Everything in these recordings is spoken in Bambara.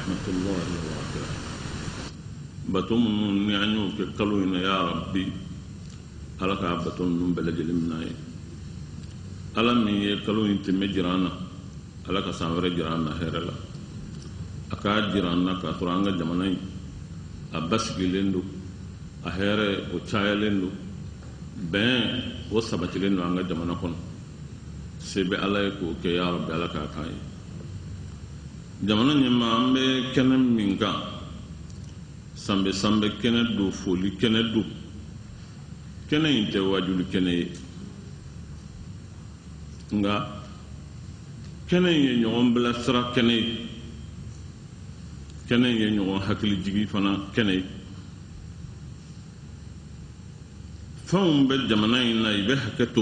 ورحمة الله وبركاته. بتوم نعنو كقلونا يا ربي على كعبتون بلد المناي ألم يقلون تمجرانا على كسامر جرانا هرلا أكاد جرانا كاتورانغ جماناي أبس جلندو أهره وشايلندو بين وسبتلندو عنغ جمانا كون سبب الله يكو كيا ربي على كاكاي jamana nyama ambe kene minga sambe kene do foli kene do kene inte wajulu kene nga kene ye nyon bla sra kene ye nyon hakli jigi fana kene fam be jamana ina ibe hakato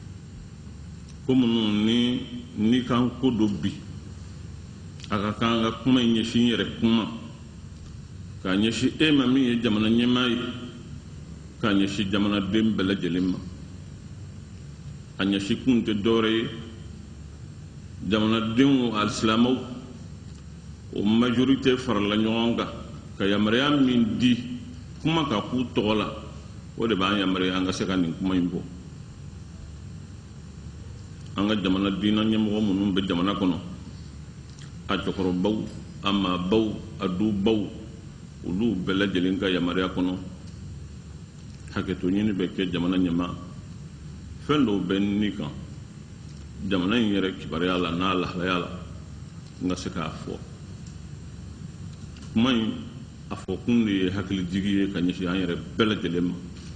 komu ni kan ko do bi aka kanga kuma nyeshi yere kuma ka nyeshi mami ye jamana nyemai ka nyeshi jamana dembele jelima anyeshi kunte dore jamana demu al-islamu o majorité farla nyonga ka yamriya min di kuma ka ku tola o de ba yamriya nga sekani kuma imbo anga jamana dina nyemo munum be jamana kono ajokoro baw amma baw adu baw ulu bela jelinka yamaria kono haketo nyini beke jamana nyama fendo benni kan jamana yere kibari ala na Allah la yala nga seka afo may afo kundi hakli jigi kanyi an yere bela jelem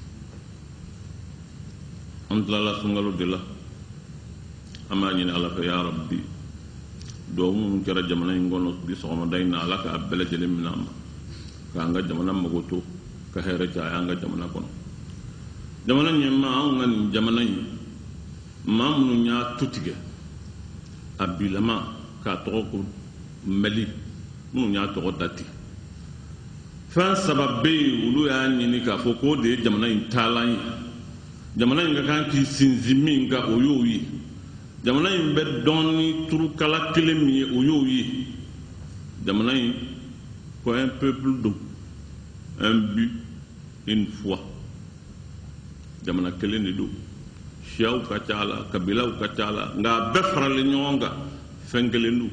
andla la sungalu dilla amma nyini ala fa ya rabbi doomu kera jamana ngono bi sogoma dayna ala ka bela jele minama ka nga jamana magoto ka hera ja nga jamana kono jamana nyema ngan jamana yi mamnu nya tutige abilama ka toko mali mu nya toko dati fa sababbe ulu ya nyini ka foko de jamana yi talan jamana nga kan ki sinzimi nga oyoyi jamana in be doni turu kala kele mi oyoyi jamana in ko un peuple d'eau un but une foi jamana kele ni do shiaw ka taala kabila ka taala nga be farale nyonga fengelendu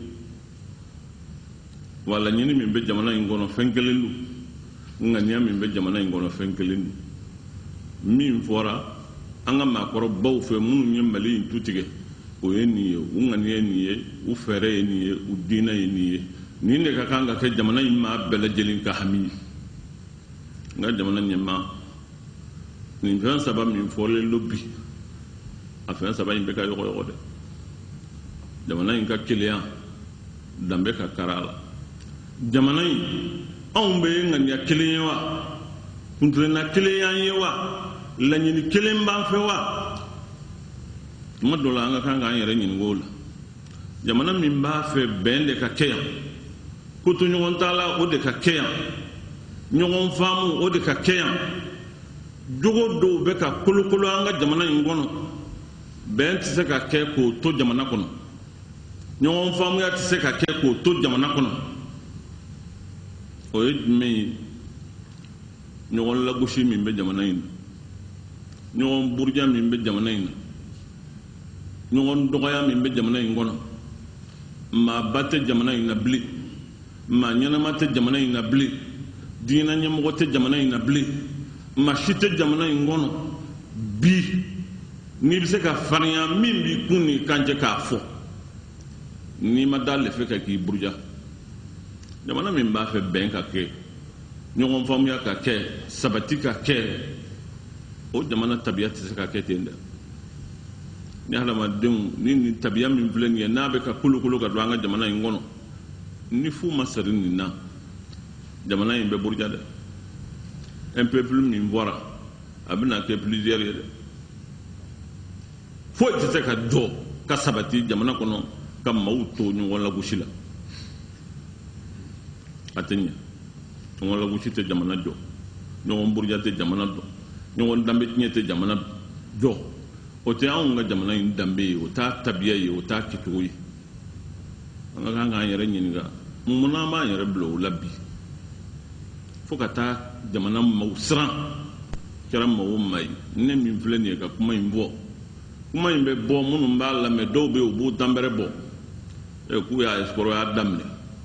wala nyini mi be jamana in gono fengelendu nga nyami be jamana in gono fengelendu min fora anga makoro baw fe munu nyembali in tutige o yeniye ungani yeniye u fere yeniye u dina yeniye ninde ka kanga ke jamana imma bela jelin ka hami nga jamana nyema ni fan saba min fole lobby afan saba imbe ka yoko de jamana inka kliya dambe ka karala jamana on be ngani ya kliya wa kuntrena kliya yewa lanyini kelemba fe wa madola nga kanga yere nyin ngola jamana min ba fe bende ka keya kutu nyon tala o de ka keya nyon famu o de ka keya jogo do be ka kulukulu anga jamana ngono ben tse ka ke ko to jamana kono nyon famu ya tse ka ke ko to jamana kono o yedme nyon la gushi min be jamana yin nyon burja min be jamana yin nyon dogoya min be jamana yin gono ma batte jamana yin nabli ma nyana mate jamana yin nabli dina nyamo te jamana yin nabli ma shite jamana yin gono bi ni bise ka fariya min bi kunni kanje ka fo ni ma dal fe ka ki burja jamana min ba fe ben ka ke nyon famu ya ka ke sabati ka ke o jamana tabiyat se ka ke tenda ni halama dem ni tabiya min flen ye nabe ka kulukulu ga dwanga jamana ngono ni fu masarin ni na jamana yimbe burja de un peuple min vora abina ke plusieurs de fo tete ka do ka sabati jamana kono kam mawto ni wala gushila atenya wala gushite jamana do no burja te jamana do no dambe nyete jamana do o te an ga jamana in dambe o ta tabiya yi o ta kitoyi an ga yere nyinga muna ma yɛrɛ bila o la bi fo ka taa jamana maaw siran kɛra maaw ma ye ne min filɛ nin ye ka kuma in bɔ kuma in bɛ bɔ minnu b'a lamɛn dɔw bɛ yen u b'o danbɛrɛ bɔ k'u y'a espoir y'a daminɛ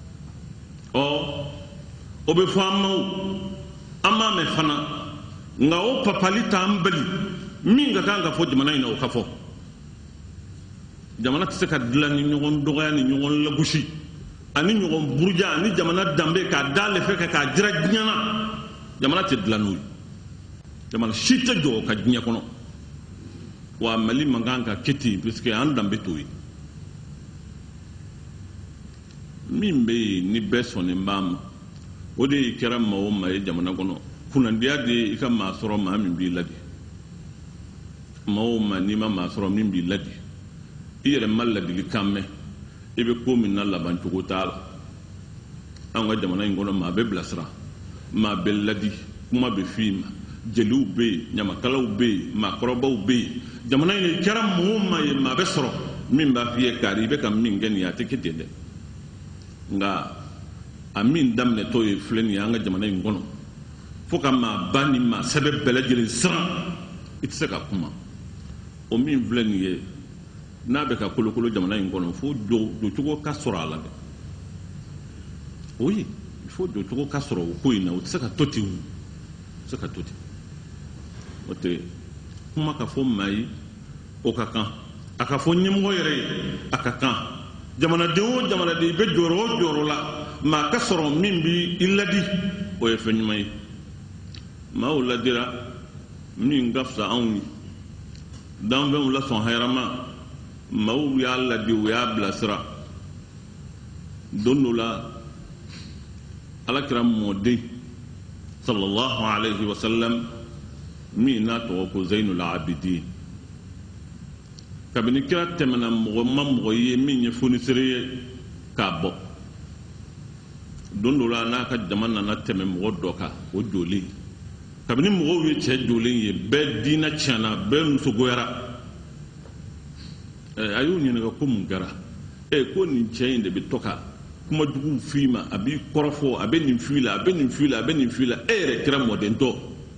o bɛ fɔ an m'a mɛn fana nka o papali t'an bali min ka kan ka fɔ jamana in na o ka fɔ jamana tɛ se ka dilan ni ɲɔgɔn dɔgɔya ni ɲɔgɔn lagosi ani ɲɔgɔn buruja ani jamana danbe k'a dalen fɛ k'a jira diɲɛ na jamana tɛ dilan n'o ye jamana si tɛ jɔ ka diɲɛ kɔnɔ wa Mali man kan ka kɛ ten parce que an danbe t'o ye min bɛ yen ni bɛɛ sɔnnen b'a ma o de kɛra maa o maa ye jamana kɔnɔ kunnandiya de ye i ka maa sɔrɔ maa min b'i ladi maa o maa n'i ma maa sɔrɔ min b'i ladi i yɛrɛ ma ladilikan mɛn i bɛ ko min na laban cogo t'a la an ka jamana in kɔnɔ maa bɛ bilasira maa bɛ ladi kuma bɛ f'i ma jeliw bɛ yen ɲamakalaw bɛ yen maakɔrɔbaw bɛ yen jamana in kɛra maa o maa ye maa bɛ sɔrɔ min b'a f'i ye kari i bɛ ka min kɛ nin ye a tɛ kɛ ten dɛ nka a min daminɛtɔ ye filɛ nin ye an ka jamana in kɔnɔ fo ka maa ba ni maa sɛbɛ bɛɛ lajɛlen siran i tɛ se ka kuma o min filɛ nin ye n'a bɛ ka kolokolo jamana in kɔnɔ fo jɔcogo ka sɔrɔ a la dɛ oui fo jɔcogo ka sɔrɔ o ko in na o tɛ se ka to ten o tɛ se ka to ten o tɛ kuma ka fɔ maa ye o ka kan a ka fɔ ɲɛmɔgɔ yɛrɛ ye a ka kan jamanaden o jamanaden i bɛ jɔyɔrɔ o jɔyɔrɔ la maa ka sɔrɔ min b'i ladi o ye fɛn ɲuman ye maaw ladira min ka fisa anw ye danfɛnw lasɔn hɛrɛma maaw y'a ladi u y'a bilasira don dɔ la alakira mɔden sallallahu alayhi wa sallam min n'a tɔgɔ ko Zainul Abidin kabini kira tɛmɛna mɔgɔ ma mɔgɔ ye min ye fonisere ye k'a bɔ don dɔ la n'a ka jama nana tɛmɛ mɔgɔ dɔ kan o jɔlen kabini mɔgɔw ye cɛ jɔlen ye bɛɛ diinɛ tiɲɛna bɛɛ musogoyara a y'u ɲininka ko mun kɛra ko nin cɛ in de bɛ to ka kuma juguw f'i ma a b'i kɔrɔfɔ a bɛ nin f'i la a bɛ nin f'i la a bɛ nin f'i la e yɛrɛ kɛra mɔdentɔ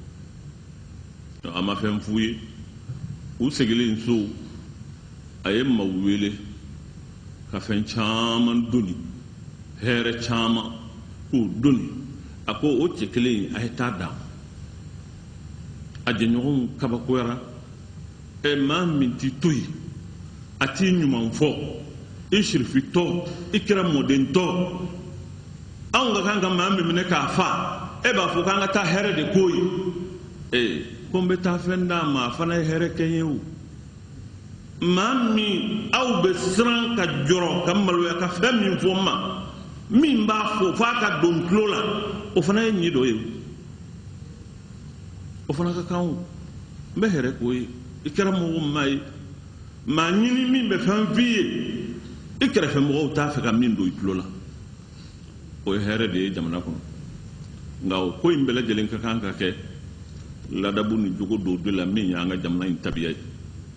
a ma fɛn f'u ye u seginnen so a ye maaw wele ka fɛn caman doni hɛrɛ caman k'o doni a ko o cɛ kelen a ye taa d'a ma a jɛɲɔgɔnw kabakoyara maa min t'i to yen a t'i ɲuman fɔ i sirifitɔ i kɛra mɔdentɔ anw ka kan ka maa min minɛ k'a fa e b'a fɔ k'an ka taa hɛrɛ de k'o ye ko n bɛ taa fɛn d'a ma a fana ye hɛrɛ kɛ n ye o maa min aw bɛ siran ka jɔrɔ ka maloya ka fɛn min fɔ n ma min b'a fɔ f'a ka don tulo la o fana ye ɲi dɔ ye o fana ka kan o n bɛ hɛrɛ k'o ye i kɛra mɔgɔ maa ye maa ɲini min bɛ fɛn f'i ye i kɛrɛfɛ mɔgɔw t'a fɛ ka min don i tulo la o ye hɛrɛ de ye jamana kɔnɔ nka o ko in bɛɛ lajɛlen ka kan ka kɛ ladabu ni jogo dɔw de la min y'an ka jamana in tabiya ye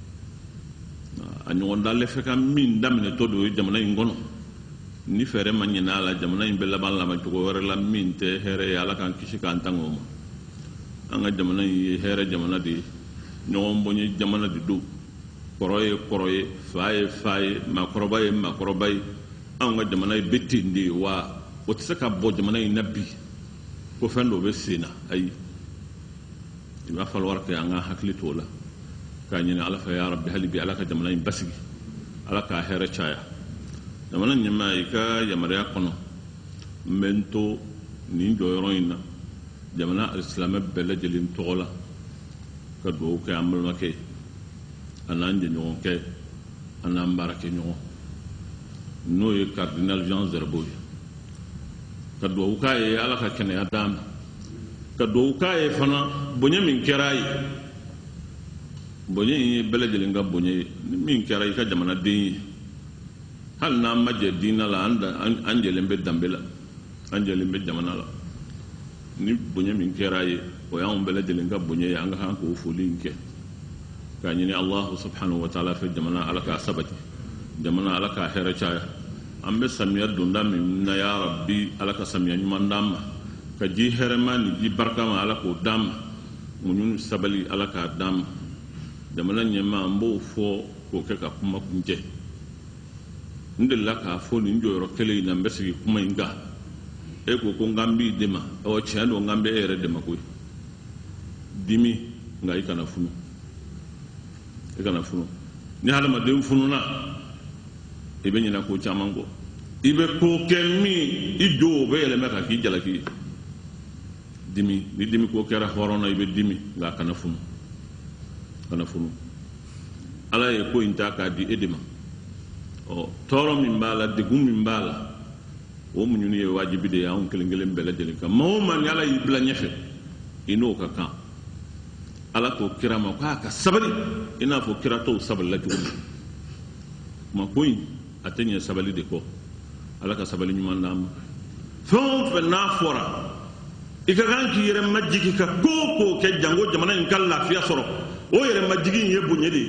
a ɲɔgɔn dalen fɛ ka min daminɛtɔ don ye jamana in kɔnɔ ni fɛɛrɛ ma ɲin'a la jamana in bɛ laban cogo wɛrɛ la min tɛ hɛrɛ ye ala k'an kisi k'an tanga o ma an ka jamana in ye hɛrɛ jamana de ye ɲɔgɔn bɔnye jamana de don kɔrɔ ye kɔrɔ ye fa ye fa ye maakɔrɔba ye maakɔrɔba ye anw ka jamana ye bɛ ten de ye wa o tɛ se ka bɔ jamana in na bi ko fɛn dɔ bɛ sen na ayi i b'a fɔ wari kɛ an ka hakili to o la k'a ɲini ala fɛ ya rabbi hali bi ala ka jamana in basigi ala k'a hɛrɛ caya jamana ɲɛmaa i ka yamaruya kɔnɔ n bɛ n to nin jɔyɔrɔ in na jamana alisilamɛ bɛɛ lajɛlen tɔgɔ la ka dugawu kɛ an balimakɛ a n'an jɛɲɔgɔnkɛ a n'an baarakɛɲɔgɔn n'o ye cardinal Jean Zerbo ye ka dugawu k'a ye ala ka kɛnɛya d'a ma ka dugawu k'a ye fana bonya min kɛra a ye bonya in ye bɛɛ lajɛlen ka bonya ye min kɛra i ka jamanaden ye hali n'an ma jɛ diinɛ la an jɛlen bɛ danbe la an jɛlen bɛ jamana la ni bonya min kɛra a ye o y'anw bɛɛ lajɛlen ka bonya ye an ka kan k'o foli in kɛ k'a ɲini Allahu subhanahu wa ta'ala fɛ jamana ala k'a sabati jamana ala k'a hɛrɛ caya ambe samiya donda min na ya rabbi ala ka samiya nyuman dam ka ji herema ni ji barka ma ala ko dam munun sabali ala ka dam jamana nyema mbo fo ko ke ka kuma kunje ndilla ka fo ni njoro kele na mbesi kuma inga e ko ngambi dema o chando ngambe ere dema ko dimi nga ikana funu ni halama dem funu na ibe nyina ko chamango ibe ko kelmi ijo be ele meka ki jalaki dimi ni dimi ko kera horona ibe dimi nga kana funu ala e ko intaka di edema o toro min bala de gum min bala o mu nyuni e wajibi de ya on kelengelen bele de ka mo man yala ibla nyefe ino ka kan ala to kira ma ka sabali ina fo kira to sabal la jugu ma koy atenya sabali de ko ala ka sabali nyuma ndam fon fe na fora ika ganki yere majigi ka ko ke jango jamana in kala fiya soro o yere majigi ye bunyedi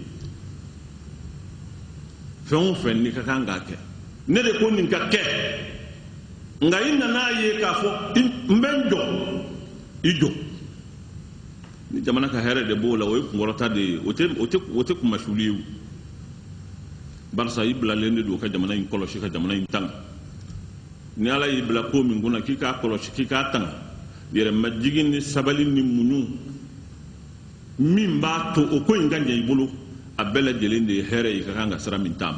fon fe ni ka kanga ke ne de ko nin ka ke ngai na ye ka fo mbenjo ijo ni jamana ka here de bola o ngorota de ote ku masuliyu barsa ibla lende do ka jamana in koloshi ka jamana in tang ni ala ibla ko min guna ki ka koloshi ki ka tang yere majigin ni sabali ni munyu min ba to o ko nganje ibulu abela jelende here yi ka kanga sara min tam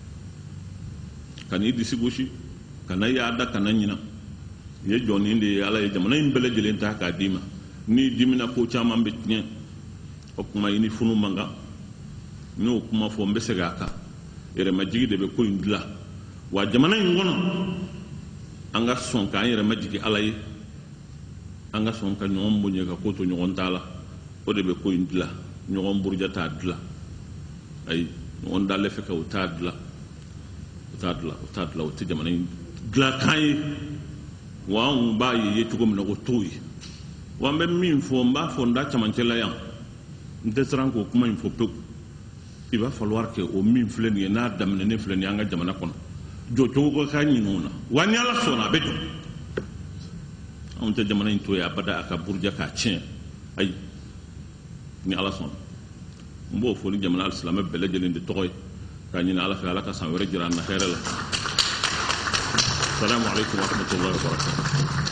kani disigoshi kana yaada kana nyina ye joni ndi ala ye jamana in bela jelenta ka dima ni dimina ko chama mbetnya o kuma ini funu manga no kuma fo mbesega ka yere majigi de be ko indla wa jamana ngono anga son ka yere majigi alay anga son ka nyom bunye ka ko to nyon tala o de be ko indla nyom burja ta dla ay on dalle fe ka o ta dla o ti jamana dla kai wa on ba ye to ko mna ko toyi wambe min fo mba fo nda chamancela yang ndesran ko kuma info pe il va falloir que o min flen ye na damne ne flen yanga jamana kono jo to ko ka nyinona wani ala sona bejo on te jamana into ya bada aka burja ka chen ay ni ala sona mbo fo ni jamana al-islam bele jelende toy ka nyina ala fa ala ka san were jiran na khairala assalamu alaykum wa rahmatullahi wa barakatuh